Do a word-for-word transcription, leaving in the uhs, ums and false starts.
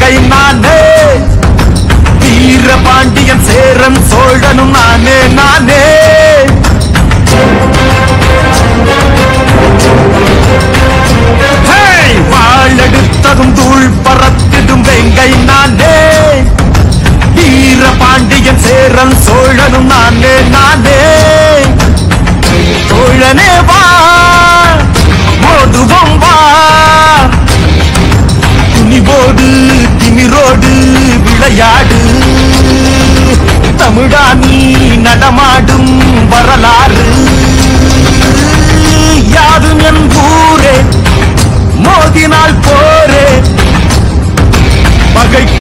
வேங்கை நானே, வீர பாண்டியன் சேரன் சோழனும் நானே நானே. வாழெடுத்ததும் தூள் பறத்திடும் வேங்கை நானே, வீர பாண்டியன் சேரன் சோழனும் நானே நானே. சோழனே வா மோதுவோம் வா, துணிவோடு திமிரோடு விளையாடு. தமிழா நீ நடமாடும் வரலாறு, யாதும் என் ஊரே மோதினால் போரே பகை.